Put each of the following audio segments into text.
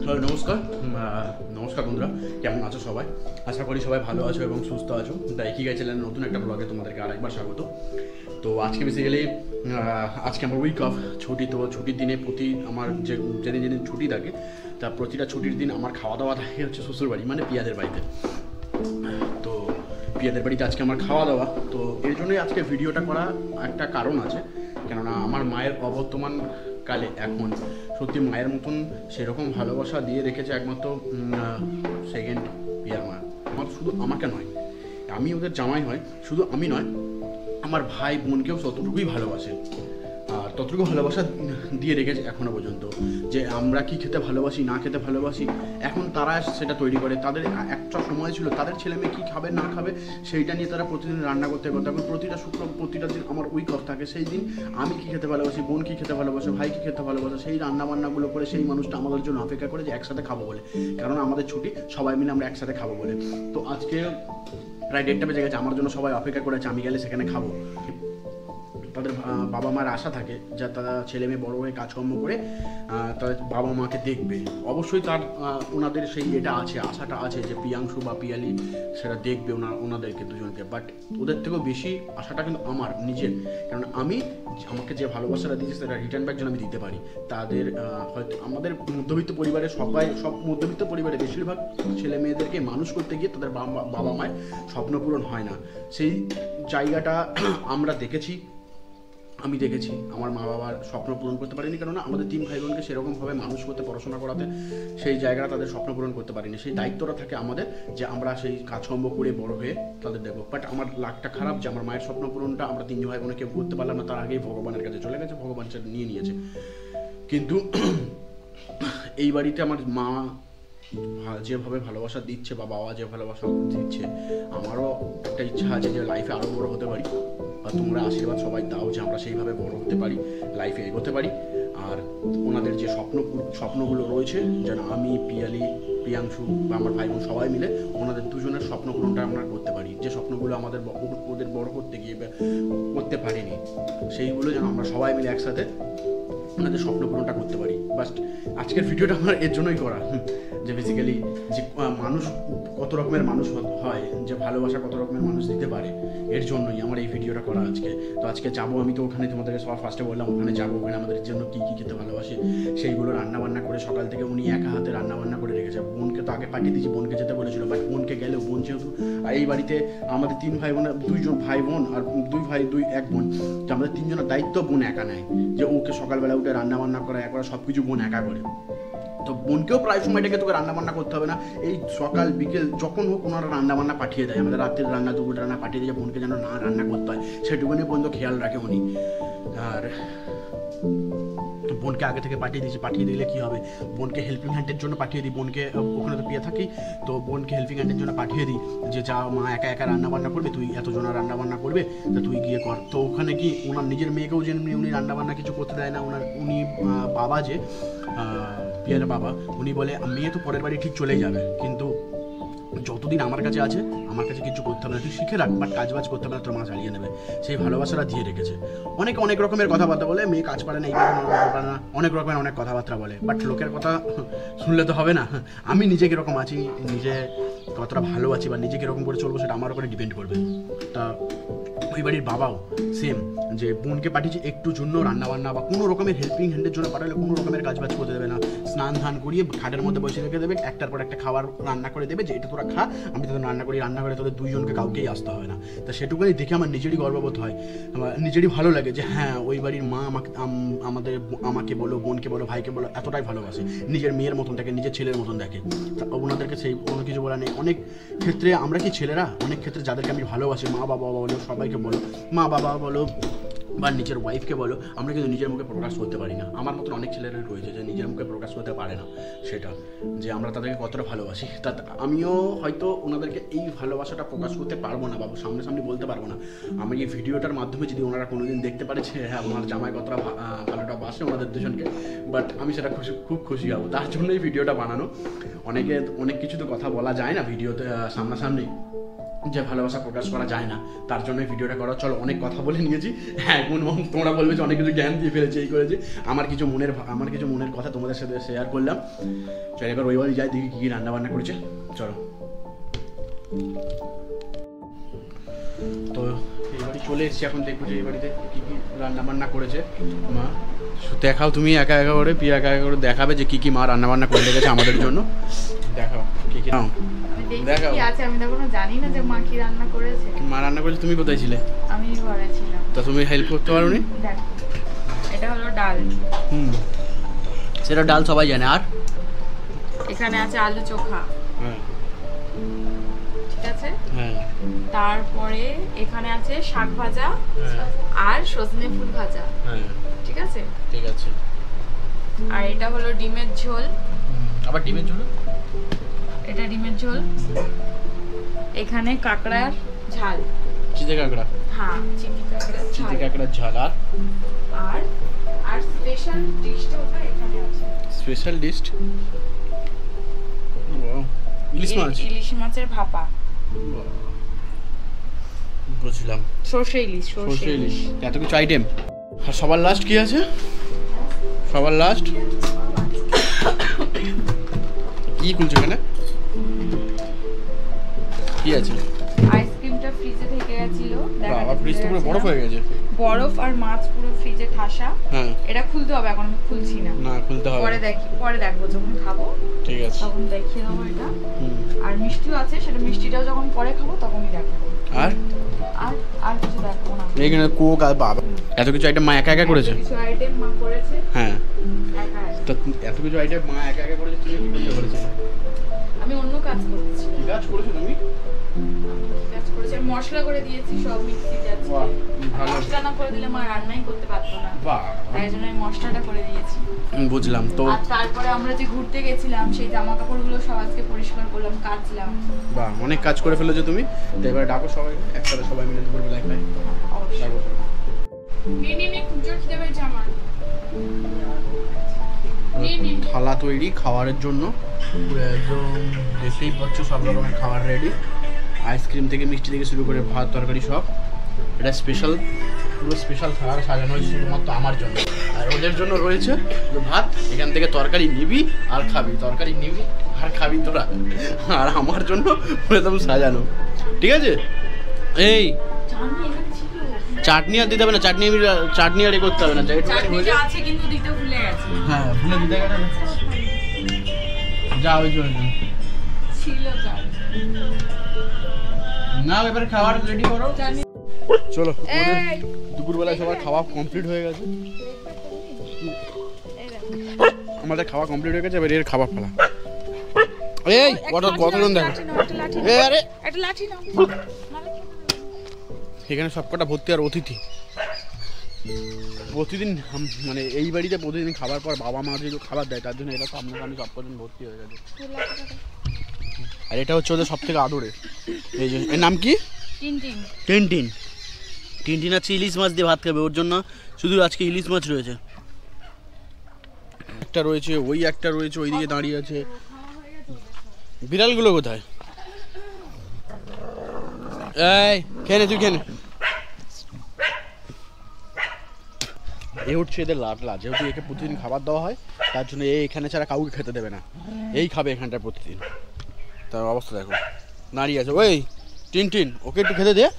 Hello নমস্কার নমস্কার বন্ধুরা, কেমন আছো সবাই? আশা করি সবাই ভালো আছো এবং সুস্থ আছো। theikigai চ্যানেলের নতুন একটা ব্লগে তোমাদেরকে আরেকবার স্বাগত। তো আজকে বেসিক্যালি আজকে আমার উইক অফ ছুটি। তো ছুটির দিনে আমার যেদিন যেদিন ছুটি থাকে তা প্রতিটা ছুটির দিন আমার খাওয়া দাওয়া থাকে হচ্ছে শ্বশুরবাড়ি, মানে পিয়াদের বাড়িতে। তো পিয়াদের বাড়িতে আজকে আমার খাওয়া দাওয়া, তো এর জন্যই আজকে ভিডিওটা করা একটা কারণ আছে। কেননা আমার মায়ের অবর্তমান কালে এখন সত্যি মায়ের মতন সেরকম ভালোবাসা দিয়ে রেখেছে একমাত্র সেকেন্ড পিয়ার মা। আমার শুধু আমাকে নয়, আমি ওদের জামাই হয়, শুধু আমি নয়, আমার ভাই বোনকেও ততটুকুই ভালোবাসে। আর ততটুকু ভালোবাসা দিয়ে রেখেছে এখনও পর্যন্ত। যে আমরা কি খেতে ভালোবাসি না খেতে ভালোবাসি, এখন তারা সেটা তৈরি করে। তাদের একটা সময় ছিল তাদের ছেলে মেয়ে কী খাবে না খাবে সেইটা নিয়ে তারা প্রতিদিন রান্না করতে করতে। এখন প্রতিটা দিন আমার উইক অফ থাকে, সেই দিন আমি কী খেতে ভালোবাসি, বোন কী খেতে ভালোবাসে, ভাই কী খেতে ভালোবাসে, সেই রান্নাবান্নাগুলো করে সেই মানুষটা আমাদের জন্য অপেক্ষা করে যে একসাথে খাবো বলে। কারণ আমাদের ছুটি, সবাই মিলে আমরা একসাথে খাবো বলে। তো আজকে প্রায় 1:30 বেজে গেছে, আমার জন্য সবাই অপেক্ষা করেছে আমি গেলে সেখানে খাবো। তাদের বাবা মার আশা থাকে যা তারা ছেলে মেয়ে বড় হয়ে কাজকর্ম করে তাদের বাবা মাকে দেখবে। অবশ্যই ওনাদের সেই আছে, আশাটা আছে যে পিয়াংশু বা পিয়ালি সেটা দেখবে ওনাদেরকে দুজনকে। বাট ওদের থেকেও বেশি আশাটা কিন্তু আমার নিজের। কারণ আমাকে যে ভালোবাসাটা দিয়েছে সেটা রিটার্ন ব্যাক যেন আমি দিতে পারি। তাদের হয়তো আমাদের মধ্যবিত্ত পরিবারে সব মধ্যবিত্ত পরিবারে বেশিরভাগ ছেলে মেয়েদেরকে মানুষ করতে গিয়ে তাদের বাবা মায়ের স্বপ্ন পূরণ হয় না। সেই জায়গাটা আমি দেখেছি আমার মা বাবার স্বপ্ন পূরণ করতে পারিনি। কেননা আমাদের 3 ভাই বোনকে সেরকমভাবে মানুষ করতে, পড়াশোনা করাতে সেই জায়গাটা তাদের স্বপ্ন পূরণ করতে পারিনি। সেই দায়িত্বটা থাকে আমাদের যে আমরা সেই কাজকর্ম করে বড় হয়ে তাদের দেখবো। বাট আমার লাকটা খারাপ যে আমার মায়ের স্বপ্ন পূরণটা আমরা 3 ভাই বোনে কেউ করতে পারলাম না। তার আগেই ভগবানের কাছে চলে গেছে, ভগবান সেটা নিয়ে নিয়েছে। কিন্তু এই বাড়িতে আমার মা যেভাবে ভালোবাসা দিচ্ছে বা বাবা যে ভালোবাসা দিচ্ছে, আমারও একটা ইচ্ছা আছে যে লাইফে আরও বড় হতে পারি। বা তোমরা আশীর্বাদ সবাই দাও যে আমরা সেইভাবে বড় হতে পারি, লাইফে এগোতে পারি। আর ওনাদের যে স্বপ্নগুলো রয়েছে যেন আমি, পিয়ালি, প্রিয়াংশু বা আমার ভাই বোন সবাই মিলে ওনাদের দুজনের স্বপ্ন পূরণটা আমরা করতে পারি। যে স্বপ্নগুলো ওদের বড় করতে গিয়ে করতে পারিনি, সেইগুলো যেন আমরা সবাই মিলে একসাথে ওনাদের স্বপ্ন পূরণটা করতে পারি। বাট আজকের ভিডিওটা আমার এর জন্যই করা যে বেসিক্যালি যে মানুষ কত রকমের মানুষ হয়, যে ভালোবাসা কত রকমের মানুষ দিতে পারে, এর জন্যই আমার এই ভিডিওটা করা আজকে। তো আজকে যাবো আমি, তো ওখানে তোমাদেরকে সবার ফার্স্টে বললাম ওখানে যাবো, ওখানে আমাদের জন্য কী কী খেতে ভালোবাসে সেইগুলো রান্নাবান্না করে সকাল থেকে উনি একা হাতে রান্নাবান্না করে রেখেছে। বোনকে তো আগে পাঠিয়ে দিয়েছি, বোনকে যেতে বলেছিল, বাট বোনকে গেলেও বোন যেহেতু এই বাড়িতে আমাদের 3 ভাই বোন, 2 ভাই বোন আর 2 ভাই 1 বোন, যে আমাদের 3 জনের দায়িত্ব বোন একা নেয়, যে ওকে সকালবেলা উঠে রান্নাবান্না করা একবার সব কিছু বোন একা করে। তো বোনকেও প্রায় সময়টাকে তোকে রান্নাবান্না করতে হবে না, এই সকাল বিকেল যখন হোক ওনারা রান্নাবান্না পাঠিয়ে দেয়। আমাদের রাত্রির রান্না, দুপুর রান্না পাঠিয়ে দিয়ে বোনকে যেন না রান্না করতে হয় সেটুকুনি পর্যন্ত খেয়াল রাখে উনি। আর বোনকে আগে থেকে পাঠিয়ে দিলে কী হবে, বোনকে হেল্পিং হ্যান্ডের জন্য পাঠিয়ে দিই। বোনকে ওখানে তো পেয়ে থাকি, তো বোনকে হেল্পিং হ্যান্ডের জন্য পাঠিয়ে দিই যে যা মা একা একা রান্নাবান্না করবে, তুই এতজনা রান্নাবান্না করবে, তা তুই গিয়ে কর। তো ওখানে কি ওনার নিজের মেয়েকেও যেমনি উনি রান্নাবান্না কিছু করতে দেয় না। উনি বাবা যে পিয়ার বাবা, উনি বলে মেয়ে তো পরের বাড়ি ঠিক চলেই যাবে, কিন্তু যতদিন আমার কাছে আছে আমার কাছে কিছু করতে হবে না, তুই শিখে রাখ, বাট কাজবাজ করতে হবে না, তোর মা চালিয়ে নেবে। সেই ভালোবাসাটা দিয়ে রেখেছে। অনেক রকমের কথাবার্তা বলে, মেয়ে কাজ পারে না, এই পারে না, অনেক কথাবার্তা বলে। বাট লোকের কথা শুনলে তো হবে না। আমি নিজে কীরকম আছি, নিজে কতটা ভালো আছি বা নিজে কীরকম করে চলবো সেটা আমার উপরে ডিপেন্ড করবে। তা ওই বাড়ির বাবাও সেম, যে বোনকে পাঠিয়েছে একটু জন্য রান্নাবান্না বা কোনো রকমের হেল্পিং হ্যান্ডের জন্য পাঠালে কোনো রকমের কাজবাজ করতে দেবে না। স্নান ধান করিয়ে খাটের মধ্যে বসে রেখে দেবে, একটার পর একটা খাবার রান্না করে দেবে যে এটা তোরা খা, আমি তোদের রান্না করে তোদের 2 জনকে কাউকেই আসতে হবে না। তা সেটুকুনি দেখে আমার নিজেরই গর্ববোধ হয়, আমার নিজেরই ভালো লাগে যে হ্যাঁ ওই বাড়ির মা আমাকে বলো, বোনকে বলো, ভাইকে বলো, এতটাই ভালোবাসে, নিজের মেয়ের মতন দেখে, নিজের ছেলের মতন দেখে। তা ওনাদেরকে সেই কোনো কিছু বলা নেই। অনেক ক্ষেত্রে আমরা কি ছেলেরা অনেক ক্ষেত্রে যাদেরকে আমি ভালোবাসি, মা বাবা বলো, সবাইকে বলো, মা বাবা বলো বা নিজের ওয়াইফকে বলো, আমরা কিন্তু নিজের মুখে প্রকাশ করতে পারি না। আমার মতন অনেক ছেলেরা রয়েছে যে নিজের মুখে প্রকাশ করতে পারে না সেটা, যে আমরা তাদেরকে কতটা ভালোবাসি। তা আমিও হয়তো ওনাদেরকে এই ভালোবাসাটা প্রকাশ করতে পারবো না, বাবু সামনাসামনি বলতে পারবো না। আমি এই ভিডিওটার মাধ্যমে যদি ওনারা কোনোদিন দেখতে পারে যে হ্যাঁ ওনার জামাই কতটা ভালোটা বাসে ওনাদের দুজনকে, বাট আমি সেটা খুব খুশি হবো। তার জন্যই ভিডিওটা বানানো। অনেক কিছু তো কথা বলা যায় না ভিডিওতে সামনাসামনি, যে ভালোবাসা প্রকাশ করা যায় না, তার জন্য ভিডিওটা করা। চলো অনেক কথা বলে নিয়েছি, হ্যাঁ তোমরা বলবে যে অনেক কিছু জ্ঞান দিয়ে ফেলেছি, এই করেছি। আমার কিছু মনের কথা তোমাদের সাথে শেয়ার করলাম। চলো এবার ওই বাড়ি যাই, দেখি কী কী রান্নাবান্না করেছে। চলো। তো এই বাড়ি চলে এসেছি, এখন দেখবো যে এই বাড়িতে কী কী রান্নাবান্না করেছে মা। দেখাও তুমি একা একা করে, পিয়া একা একা করে দেখাবে যে কী কী মা রান্নাবান্না করে রেখেছে আমাদের জন্য। দেখাও কী কী নাও। দেখাও কি আছে, আমি তো কোনো জানি না যে মা কি রান্না করেছে। মা রান্না করেছে, তুমি কোথায় ছিলে? আমি ঘরে ছিলাম। তা তুমি হেল্প করতে পারোনি? দেখ, এটা হলো ডাল। সেটা ডাল সবাই জানে। আর এখানে আছে আলু চোখা। হ্যাঁ ঠিক আছে। হ্যাঁ। তারপরে এখানে আছে শাক ভাজা আর সজনে ফুল ভাজা। হ্যাঁ ঠিক আছে। ঠিক আছে। আর এটা হলো ডিমের ঝোল। আবার ডিমের ঝোল? এটা ডিমের ঝোল। এখানে কাঁকড়ার ঝাল। চিতে কাঁকড়া? হ্যাঁ, চিতে কাঁকড়ার ঝাল। আর আর স্পেশাল ডিশটা ওটা এখানে আছে। Special dish? ইলিশ মাছ? ইলিশ মাছের ভাপা। বুঝলাম। সরষে ইলিশ। সরষে ইলিশ। এত কিছু আইটেম। আর সবার লাস্ট কি আছে? সবার লাস্ট কি খুলছে এখানে? কি আছে? আইসক্রিমটা ফ্রিজে থেকে গেছিল। বাবা, ফ্রিজ তো পুরো বরফ হয়ে গেছে। বরফ আর মাছ পুরো ফ্রিজে ঠাসা। হ্যাঁ। এটা খুলতে হবে, এখন আমি খুলছি না। না, খুলতে হবে। পরে দেখবো যখন খাবো। ঠিক আছে। তখন দেখিয়ে দেবো এটা। আর মিষ্টিও আছে, সেটা মিষ্টিটাও যখন পরে খাবো তখনই দেখাবো। আর আর কিছু দেখবো না। এখানে কোক আর বাবা এত কিছু আইটেম মা একা একা করেছে? কিছু আইটেম মা করেছে। হ্যাঁ। একা। তো এত কিছু আইটেম মা একা একা করেছে, তুমি কি করতে বলেছিলে? আমি অন্য কাজ করছি। কি কাজ করেছো তুমি? মশলা করে দিয়েছি, সব মিক্সিতে আছে। মশলা না করে দিলে মা রান্নাই করতে পারতো না। তাই জন্য আমি মশলাটা করে দিয়েছি। বুঝলাম। তো আর তারপরে আমরা যে ঘুরতে গেছিলাম, সেই জামা কাপড়গুলো সব আজকে পরিষ্কার করলাম, কাচলাম। বাহ, অনেক কাজ করে ফেলেছো তুমি। তো এবার ডাকো সবাই, একসাথে সবাই মিলে দুপুরবেলায় খাই। ডাকো। থালা তৈরি খাবারের জন্য, একদম দেখতেই পাচ্ছ সব রকমের খাবার রেডি। আইসক্রিম থেকে মিষ্টি থেকে শুরু করে ভাত তরকারি সব। এটা স্পেশাল, পুরো স্পেশাল থালা সাজানো হয়েছে শুধুমাত্র আমার জন্য। আর ওদের জন্য রয়েছে ভাত, এখান থেকে তরকারি নিবি আর খাবি, তরকারি নিবি আর খাবি তোরা। আর আমার জন্য একদম সাজানো। ঠিক আছে। এই চাটনি আর দিতে হবে না, চাটনি আর করতে হবে না। আছে কিন্তু দিতে ভুলে গেছি। হ্যাঁ, ভুলে দিতে গেছে। যা ওই জন্য ছিল না, এবারে খাবার রেডি করো। চলো, দুপুরবেলায় সবার খাওয়া কমপ্লিট হয়ে গেছে। আমাদের খাওয়া কমপ্লিট হয়ে গেছে, এবার এর খাবার ফেলা। এই কতজন দেখো, আরে একটা লাঠি নাও। এখানে সবকটা ভর্তি আর অতিথি। প্রতিদিন মানে এই বাড়িতে প্রতিদিন খাবার পর বাবা মা যেগুলো খাবার দেয়, তার জন্য এটা সামনাসামনি সব কজন ভর্তি হয়ে গেছে। আর এটা হচ্ছে ওদের সব থেকে আদরের। এই যে এর নাম কি? টিনটিন। টিনটিন আছে ইলিশ মাছ দিয়ে ভাত খাবে, ওর জন্য শুধু আজকে ইলিশ মাছ রয়েছে। একটা রয়েছে, ওই একটা রয়েছে, ওইদিকে দাঁড়িয়ে আছে। বিড়ালগুলো কোথায়? এই খেয়ে তুই খেয়ে। এ হচ্ছে এদের লাডলা, যেহেতু একে প্রতিদিন খাবার দেওয়া হয়, তার জন্য এখানে ছাড়া কাউকে খেতে দেবে না। এই খাবে এখানটা প্রতিদিন। তার অবস্থা দেখো, দাঁড়িয়ে আছে। ওই টিনটিন, ওকে একটু খেতে দে।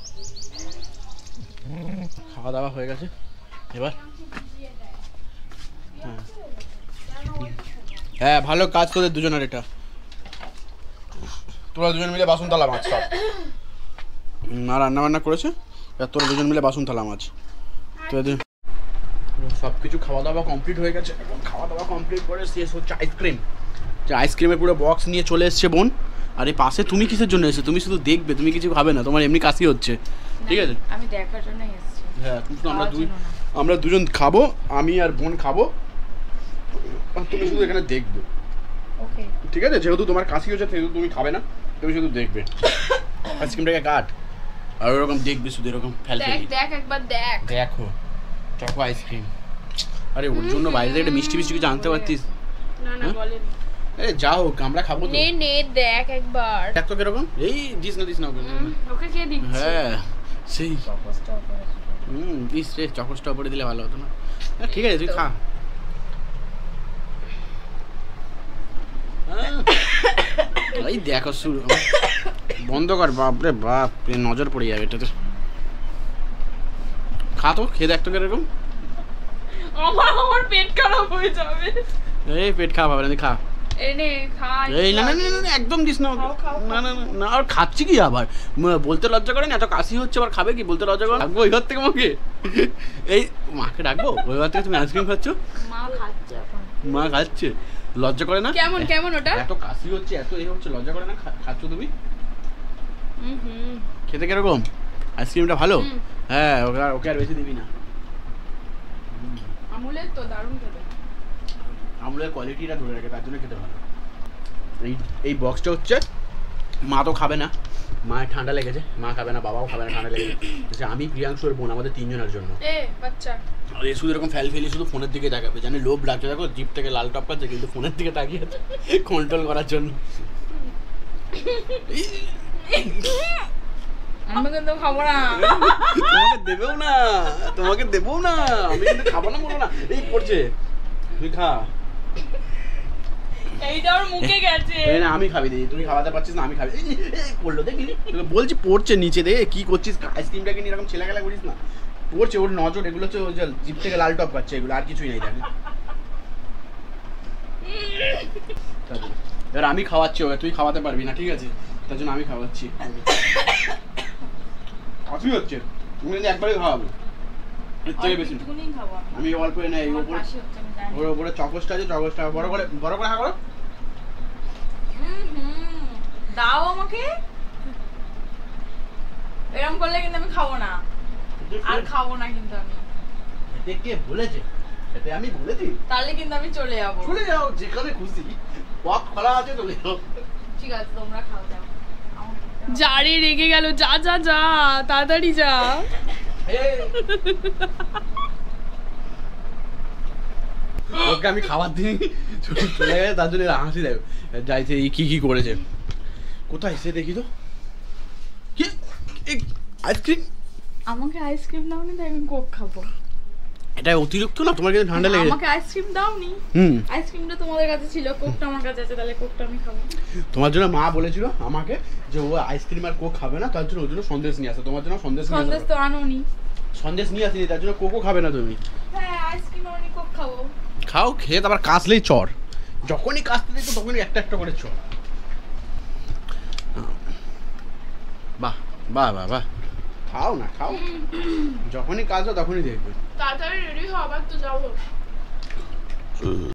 খাওয়া দাওয়া হয়ে গেছে এবার। হ্যাঁ, ভালো কাজ তোদের দুজনের। এটা তোরা দুজন মিলে বাসন থালা মাছ সব না রান্না বান্না করেছে, এবার তোরা দুজন মিলে বাসন থালা মাছ। তো সব কিছু খাওয়া দাওয়া কমপ্লিট হয়ে গেছে। এখন খাওয়া দাওয়া কমপ্লিট করে শেষ হচ্ছে আইসক্রিম। যে আইসক্রিমের পুরো বক্স নিয়ে চলে এসছে বোন। আর এই পাশে তুমি কিসের জন্য এসেছো? তুমি শুধু দেখবে, তুমি কিছু খাবে না, তোমার এমনি কাশি হচ্ছে। ঠিক আছে, আমি দেখার জন্য এসেছি। হ্যাঁ, আমরা দুজন খাবো, আমি আর বোন খাবো, তুমি শুধু এখানে দেখবে। ওকে, ঠিক আছে। যেহেতু তোমার কাশি হচ্ছে সেহেতু তুমি খাবে না, তুমি শুধু দেখবে। আইসক্রিমটাকে কাট আর ওরকম দেখবে, শুধু এরকম দেখ একবার দেখো চকো আইসক্রিম। আরে ওর জন্য বাইরে থেকে একটা মিষ্টি কিছু আনতে পারতিস। না বলেন। আরে যাও আমরা খাবো তো। নে নে দেখ একবার। দেখ তো কিরকম। এই দিস না ওকে। ওকে কে দিচ্ছে? হ্যাঁ সেই চকোসটা উপরে। দিস রে, চকোসটা উপরে দিলে ভালো হতো না। ঠিক আছে তুই খা। এই দেখো শুরু বন্ধ কর। বাপরে বাপ, নজর পড়ে যাবে এটাতে। খা তো, খেয়ে দেখ তো কিরকম। আমার পেট খারাপ হয়ে যাবে। এই পেট খারাপ হবে না, খা। এনে খা। এই না না না একদম দিস না। না না না আর খাচ্ছি কি আবার? বলতে লজ্জা করে না? এত কাশি হচ্ছে আবার খাবে কি? বলতে লজ্জা করে? ডাকবো ওই ঘর থেকে মাকে? এই মাকে ডাকবো ওই ঘর থেকে? তুমি আইসক্রিম খাচ্ছ? মা খাচ্ছে এখন। মা খাচ্ছে, লজ্জা করে না? কেমন কেমন ওটা? এত কাশি হচ্ছে, এত এই হচ্ছে, লজ্জা করে না? খাচ্ছ তুমি? হুম। খেতে কিরকম? আইসক্রিমটা ভালো? হ্যাঁ, ওকে আর বেশি দিবি না। আমুলের তো দারুণ খেতে। আমুলের কোয়ালিটিটা ধরে রাখে, তার জন্য খেতে ভালো। এই বক্সটা হচ্ছে, মা তো খাবে না, মায়ের ঠান্ডা লেগেছে, মা খাবে না, বাবাও খাবে না, ঠান্ডা লেগেছে। আমি, প্রিয়াংশু আর বোন, আমাদের তিনজনের জন্য। বাচ্চা শুধু এরকম ফেলি শুধু ফোনের দিকে তাকাবে, জানি লোভ লাগছে, দেখো জিপ থেকে লাল টপ কাচ্ছে, কিন্তু ফোনের দিকে তাকিয়ে আছে কন্ট্রোল করার জন্য। আমি কিন্তু খাবো না। তোমাকে দেবেও না, আমি কিন্তু খাবো না, বলো না। এই পড়ছে, তুই খা। এইটা ওর মুখে গেছে। না আমি খাবি, দিদি তুই খাওয়াতে পারছিস না, আমি খাবি। এই পড়লো, দেখলি? বলছি পড়ছে নিচে, দে কি করছিস? আইসক্রিমটাকে নিয়ে এরকম ছেলে খেলা করিস না। পড়ছে, ওর নজর, এগুলো হচ্ছে ওই যে জিপ থেকে লাল টপ কাচ্ছে, এগুলো আর কিছুই নেই। দেখ এবার আমি খাওয়াচ্ছি ওকে, তুই খাওয়াতে পারবি না, ঠিক আছে? তার জন্য আমি খাওয়াচ্ছি। কাশি হচ্ছে, তুমি যদি একবারই খাওয়াবো, এর থেকে বেশি আমি অল্প এনে এই উপরে, ওর উপরে চকোসটা আছে, চকোসটা বড় করে হা করো। দাও আমাকে। এরকম করলে কিন্তু আমি খাবো না, আর খাবো না কিন্তু আমি। এতে কে বলেছে? এতে আমি বলেছি? তাহলে কিন্তু আমি চলে যাবো। চলে যাও, যেখানে খুশি পথ খোলা আছে, চলে যাও। ঠিক আছে, তোমরা খাও, যাও। জারে রেগে গেল, যা যা যা তাড়াতাড়ি যা। ওকে আমি খাবার দিই, চলে গেছে, তার জন্য হাসি দেয় যাইছে। কি করেছে, কোথায় সে দেখি তো। কি আইসক্রিম? আমাকে আইসক্রিম দাওনি, তাই আমি কোক খাবো। এটা অতিরিক্ত না? তোমার কাছে ঠান্ডা লেগেছে। আমাকে আইসক্রিম দাওনি। আইসক্রিমটা তোমাদের কাছে ছিল, কোকটা আমার কাছে আছে, তাহলে কোকটা আমি খাবো। তোমার জন্য মা বলেছিল আমাকে যে ও আইসক্রিম আর কোক খাবে না, তার জন্য ওর জন্য সন্দেশ নিয়ে আসে। তোমার জন্য সন্দেশ তো আনোনি। সন্দেশ নিয়ে আসিনি, তার জন্য কোকও খাবে না তুমি। হ্যাঁ, আইসক্রিম আর কোক খাবো। খাও, খেয়ে তারপর কাশলেই চর। যখনই কাশতে দেখো তখনই একটা একটা করে চর। বাহ বাহ বাহ বাহ, খাও না, খাও। যখনই কাজ হয় তখনই দেখবে। তাড়াতাড়ি রেডি হও, আবার তো যাবো।